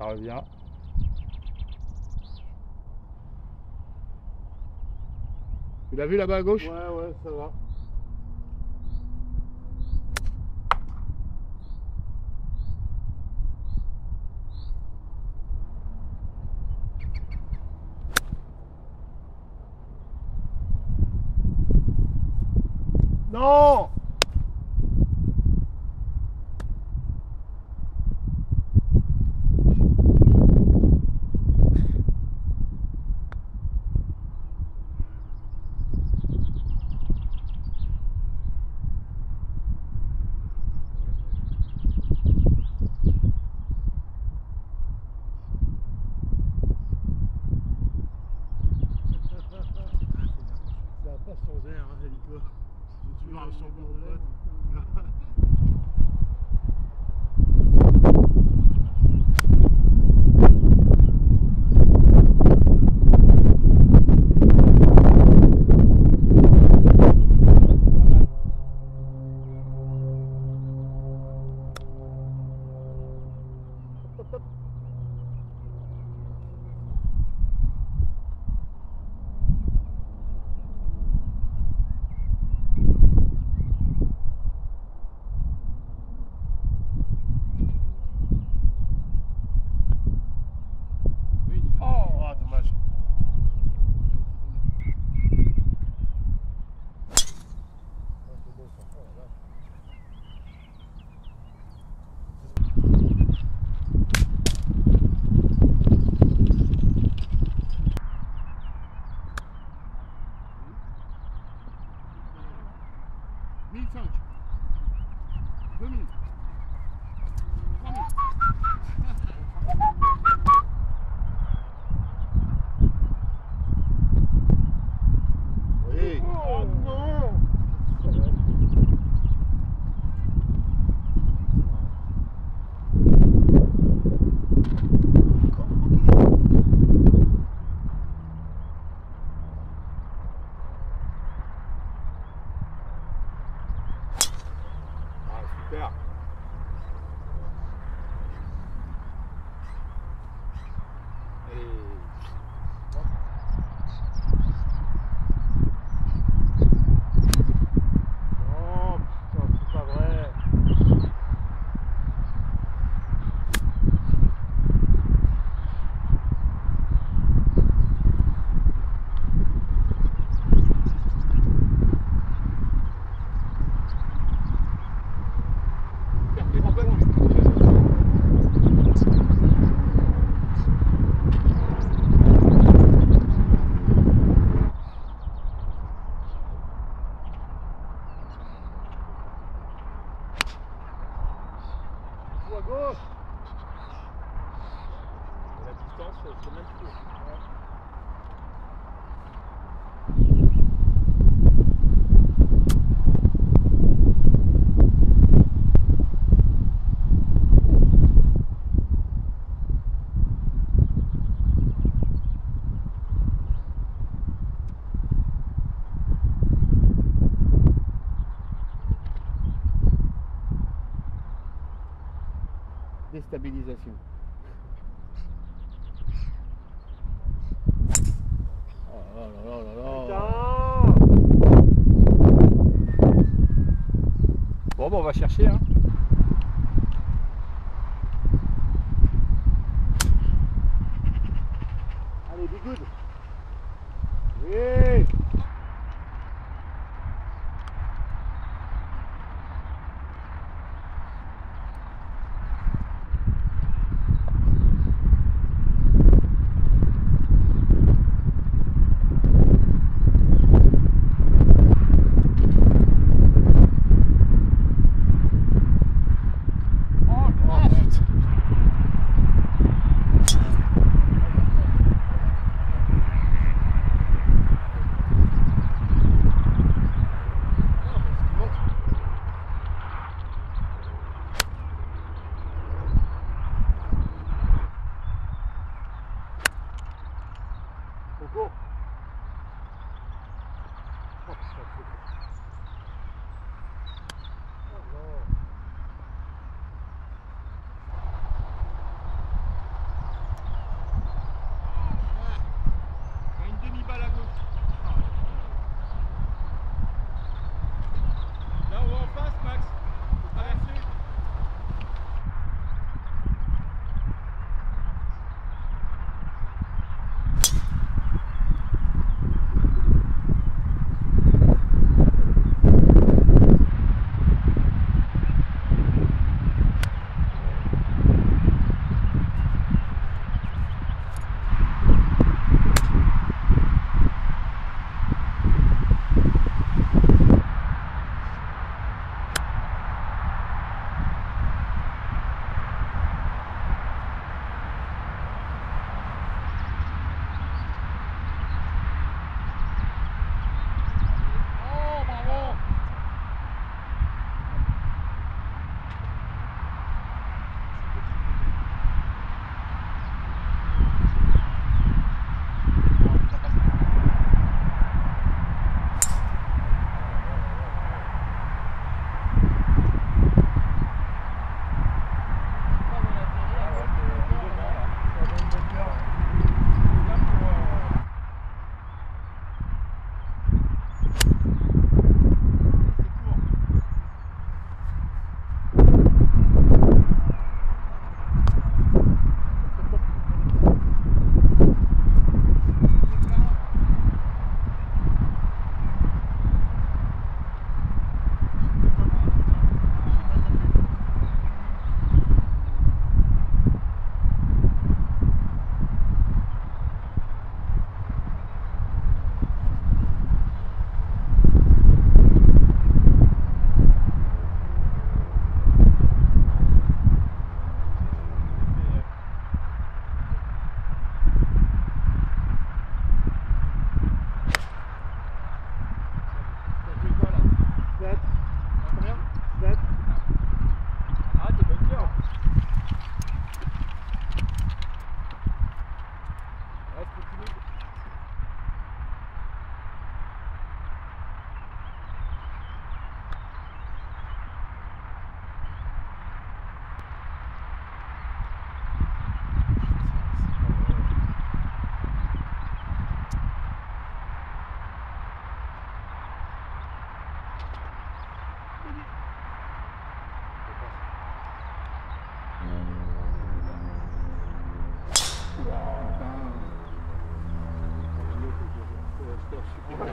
Ça revient. Tu l'as vu là-bas à gauche? Ouais, ça va. Non! Ça va pas changer, hein, Hélico. C'est toujours un champion de pote. Oh, dommage. Super. Allez. Non, putain, c'est pas vrai. À gauche. La distance, c'est même plus. Déstabilisation. Oh là là là là là. Putain. Bon, on va chercher, hein. Allez, be good. Oui. Coco. Oh, putain, oh non.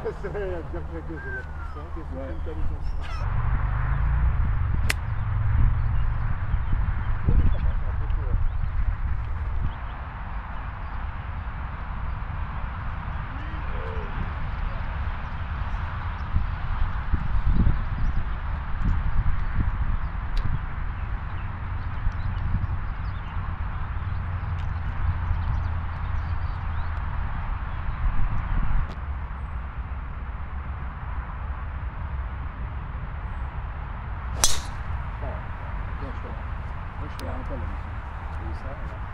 C'est bien craqué, c'est là. C'est Ouais. une qualification. Moi, je fais un peu la mission. Et ça,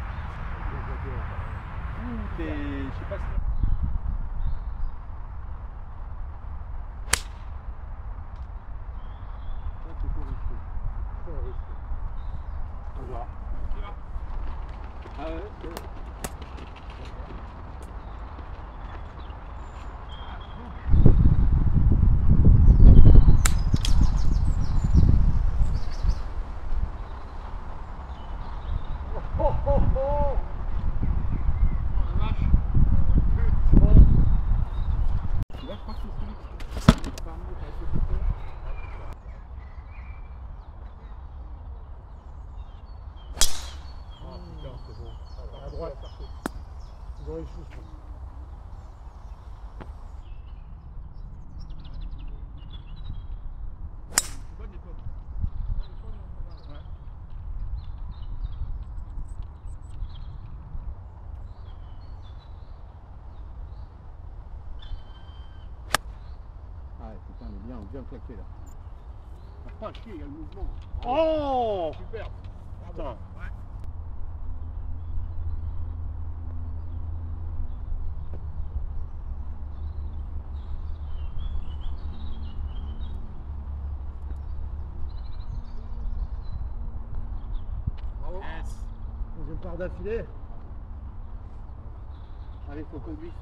je sais pas si... Ça, c'est trop risqué. Très risqué. On verra. Ah ouais, c'est... Oh oh oh! la vache! Putain! Tu vois, je crois que c'est celui qui est parmi les avec le couteau. Ah putain, c'est bon. À droite. Ils ont réussi, je pense. C'est bonne les pommes. Ouais, les pommes, ça va. Ouais. Ah ouais, putain, il est bien claqué là. Pas chier, il y a le mouvement. Oh! Super. Putain. Ouais. Bravo. Yes. Deuxième part d'affilée. Allez, faut qu'on glisse.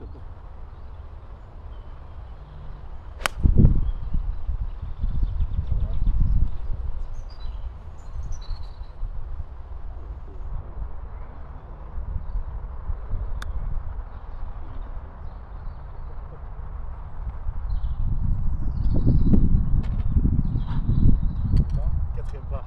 Quatrième part.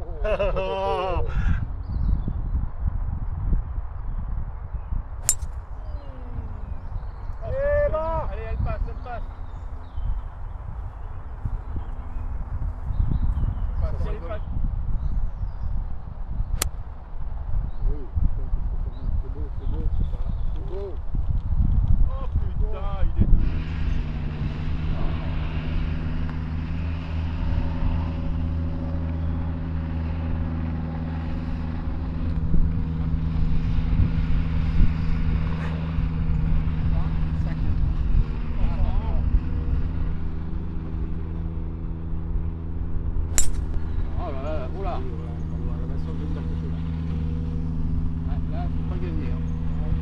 Et bon! Allez, elle passe, elle passe. Elle passe. Oui, c'est beau, c'est beau. C'est beau. Oh putain, il est... Oh là là, oula. La nation vient d'à côté là. Ouais, là, faut pas gagner. Hein.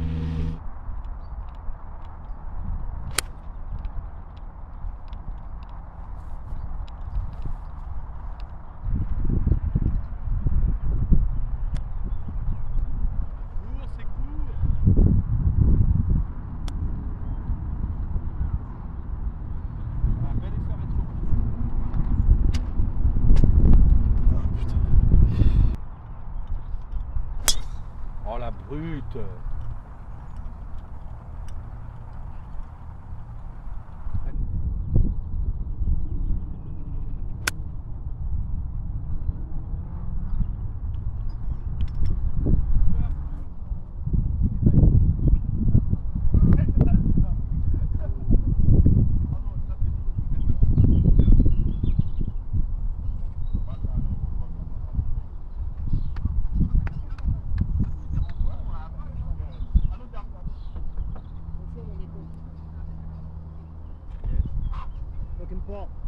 Cours, c'est court. Ah, bel effort rétro. Oh la brute. Looking for.